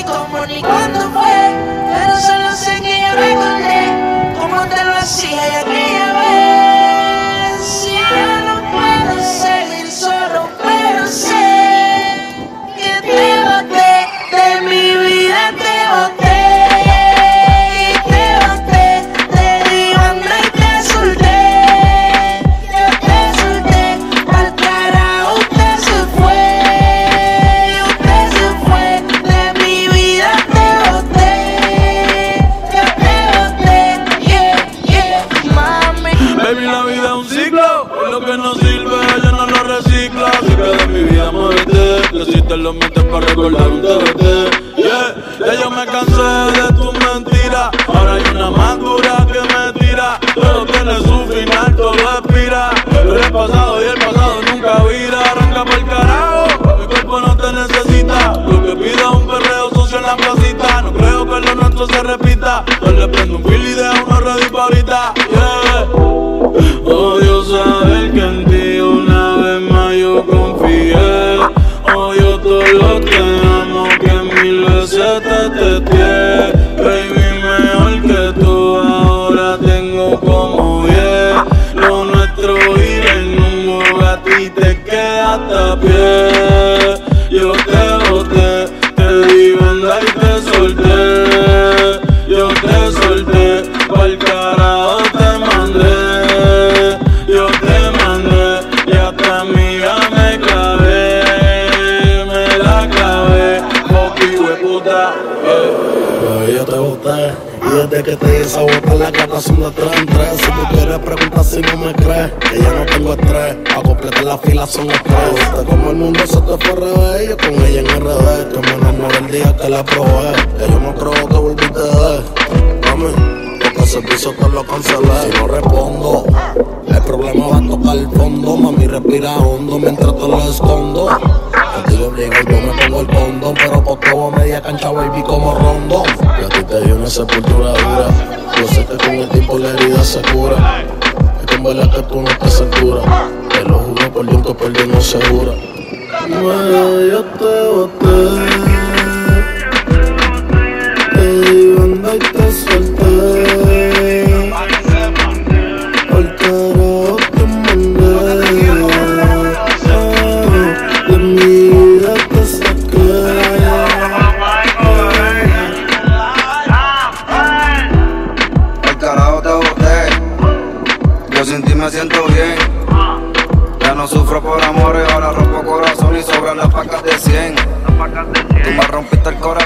cómo ni cuándo fue, pero solo sé que yo recordé cómo te lo hacía y aquella vez. Y ya no puedo seguir solo, pero sé que te boté, de mi vida te boté. Que no sirve, ella no lo recicla. Así que de mi vida muévete, que si te lo metes para recordar un TBT. Yeah, ya yo me cansé de tus mentiras. Ahora hay una más dura que me tira. Todo tiene su final, todo expira. Pero el pasado y el pasado nunca vira. Arranca pa'l carajo, mi cuerpo no te necesita. Lo que pido es un perreo sucio en la placita. No creo que lo nuestro se repita. Yo le prendo un Billy y dejo uno ready pa' ahorita. Yeah. Odio saber que en ti una vez más yo confié. Odio todo lo que amo, que mil veces te testeé. Baby, mejor que tú ahora tengo como 10. Lo nuestro ir en un boga, a ti te queda hasta pie. Yo te boté, te di banda y te solté. Yo te solté, pa'l carajo te mandé. Yo te boté y desde que te hice botar la gata son de 3 en 3. Si tú quieres preguntar si no me crees, que ya no tengo estrés. A completar la fila son 3. Viste como el mundo se te fue al revés. Yo con ella en RD, que me enamoré el día que la probé. Que yo no creo que volviste de mami, porque ese piso te lo cancelé. Si no respondo, el problema va a tocar el fondo. Mami respira hondo mientras te lo escondo. Contigo obligo y yo me pongo el condón, pero por todo media cancha baby como Rondón. Y a ti te dio una sepultura dura. Yo sé que con el tiempo la herida se cura. Es que en verdad que tú no te censuras. Te lo juro por Dios que perdí no segura. Yo te boté, te di banda y te solté. Al carajo te mandé. De mi vida te saqué. Al carajo te boté. Yo sin ti me siento bien. Ya no sufro por amores, ahora rompo corazón y sobran las pacas de 100. Tú me rompiste el corazón.